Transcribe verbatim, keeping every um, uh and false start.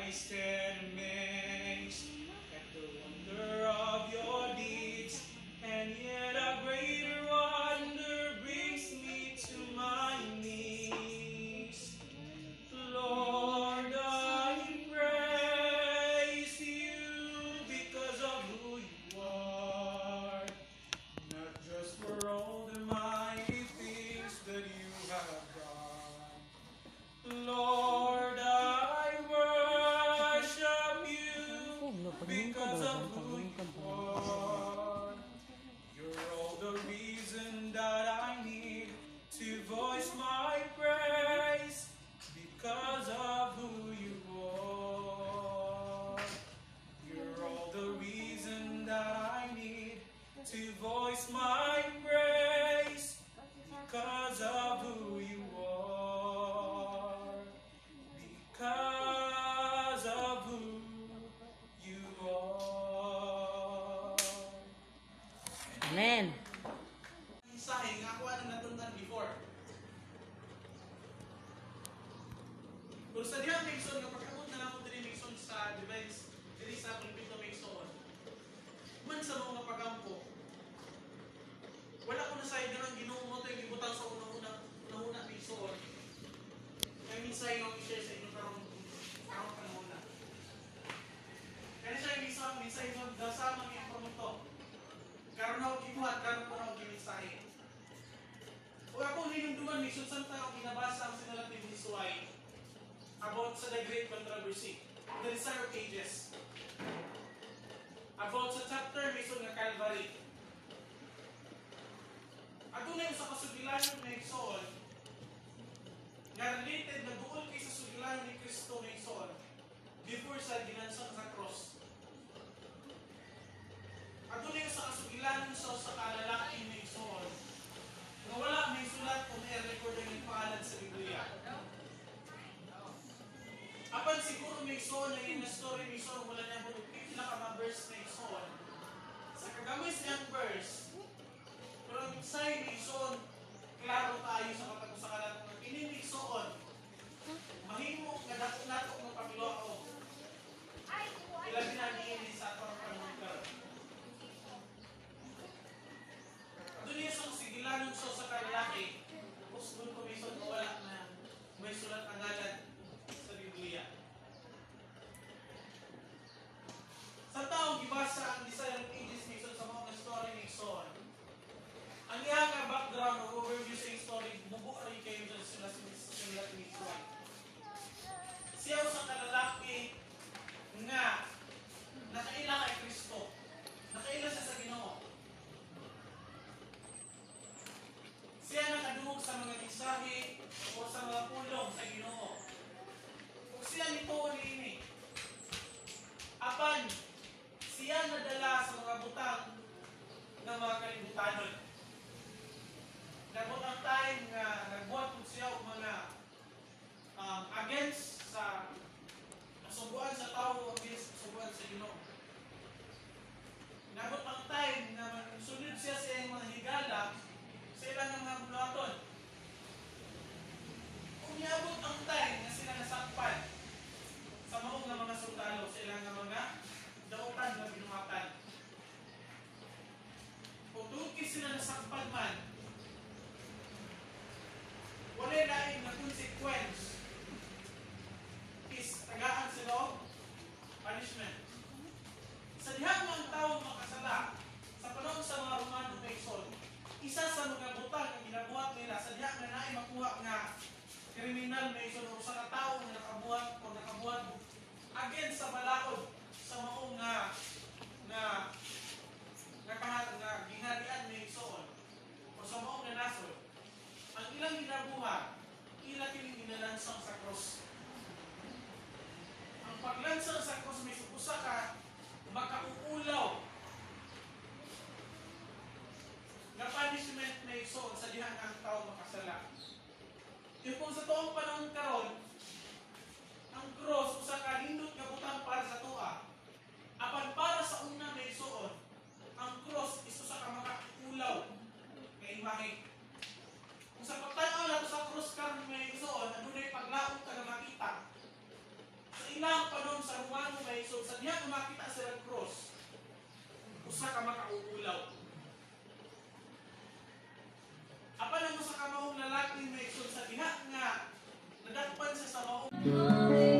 I stand amazed at the wonder of your deeds, and yet a greater wonder brings me to my knees. Lord, I praise you because of who you are, not just for all the mighty things that you have done. Lord, I worship you because of who you are. You're all the reason that I need to voice my praise because of who you are. You're all the reason that I need to voice my praise because of who you are. Because of who you are. Amen. Sahing ako ano natundan before. Kung sa diyan Mixon, kapag abot na lang ako din Mixon sa device, dili sa pulpito Mixon, man sa mga pagampo, wala ko na sa idea ng Ginoo mo ito yung ibutang sa unang-unang unang-unang Mixon. Kaya minsan yung i-share sa inyo karong karong panahon na. Kaya siya yung minsan, minsan yung dasama ng informanto. Karoon ako gibuhat, karoon ko na ako gimisahin. O ako ninunduman, Mixon, saan tayo kinabasa ang sinulat ni Bisuay about sa the great controversy, the desire of ages. About sa chapter, Mixon, nga Calvary. At doon na sa kasugilanon na Mixon, nga related na buol kay sa sugilanon ni Kristo Mixon, before sa ginansang sa cross. At doon na sa kasugilanon sa sa kalalaking Mixon, na wala may sulat kung may record ng pangalan sa Biblia. Apan siguro may son, yung story may son, wala niya po pipila ka mga verse may son. Sa kagamis niyang verse, pero ang say may son, klaro tayo sa pagkakusakalan ng ini may son. Mahimo nga dato-nato ng pagluako. Ilabi na niini sa atong panungkar. Doon niya sa sigilanon so sa kalalaki, tapos doon ko may son, wala na may sulat ang ngalan sa Biblia. Sa taong gibasa ang desire of ages Nixon sa mga story ni Nixon, ang iya nga background o overview sa story, mubo rin kayo dyan sila sa Nixon. Siya sa kalalaki nga nakaila kay Kristo, nakaila siya sa Ginoo. Siya nakadungog sa mga mensahe o sa mga pulong sa Ginoo. Kung siya nito ni apan siya nadala sa mga butang ng mga kalibutanon. Nabot ang time nga nagbuhat po siya o mga um, against sa kasubuan sa tao o against kasubuan sa Ginoo. Nabot ang time na sunod siya sa mga higala sa ilang ng mga bulaton. Kung niabot ang time na sila nasakpan sa maong ng mga sundalo sa ilang ng mga dautan na binumatan. Kung doon sila nasakpan man, wala laing na consequence is tagaan sila o punishment. Sa dihan ng taong makasala, sa panahon sa mga Romano Mixon, isa sa mga butang ang ginabuhat nila sa diha na naay makuha nga kriminal may iso o sa katao na nakabuhat o nakabuhat against sa balakod sa maong nga nga nga kahat nga ginharian may isoon o sa maong nga nasod. Ang ilang ginabuhat, ila kining ginalansang sa cross. Ang paglansang sa cross may usa ka makauulaw na punishment na isoon sa dihan ang tao makasala. Yung kung sa toong panahon karon, ang cross usa ka nindot nga butang para sa tuwa. Apan para ilang panon sa Romano may isod sa diha kung makita sila cross. Usa ka makauulaw. Apa na mo sa kamahong lalaki may isod sa diha nga nadakpan sa sa maong